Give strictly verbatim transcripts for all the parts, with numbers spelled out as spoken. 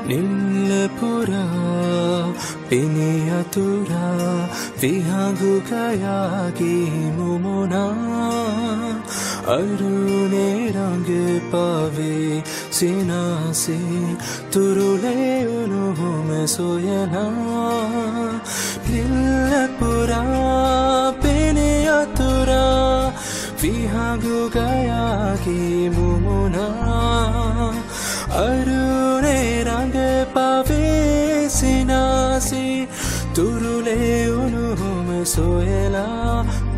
නිල්ලපුරා පිනියතුරා විහඟුකයාගේ මුමුණා අරුණේ රඟ පවේ සිනාසේ තුරුලේ උණුහුම සොයනා නිල්ලපුරා පිනියතුරා විහඟුකයාගේ මුමුණා අරුණේ රඟ පවේ සිනාසේ තුරුලේ උණුහුම සොයලා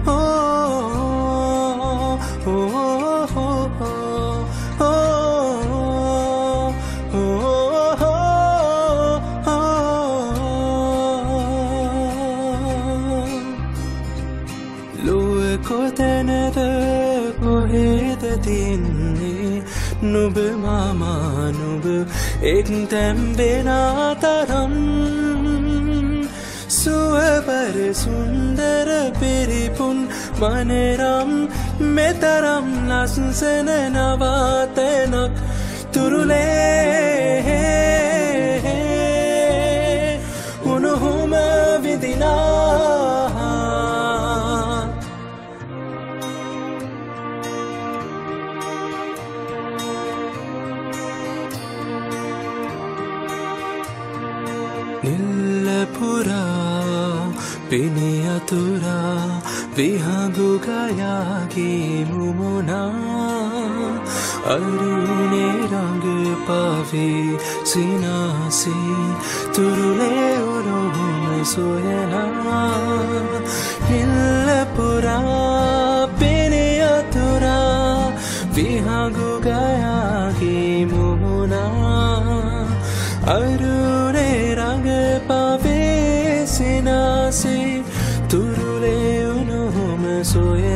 කොතැනද කොහෙද තින්නේ නුඹ මාමා නුඹ එක් තැම්බෙන තරම් සුවබර සුන්දර පිරිපුන් මනරම් මෙතරම් ලස්සන නවාතැනක් තුරුලේ උණුහුම විඳිනා නිල්ලපුරා පිනියතුරා විහඟුකයාගේ මුමුණා අරුණේ රඟ පවේ සිනාසේ තුරුලේ උණුහුම සොයනා නිල්ලපුරා පිනියතුරා විහඟුකයාගේ මුමුණා අරුණේ රඟ පවේ සිනාසේ තුරුලේ උණුහුම සොයනා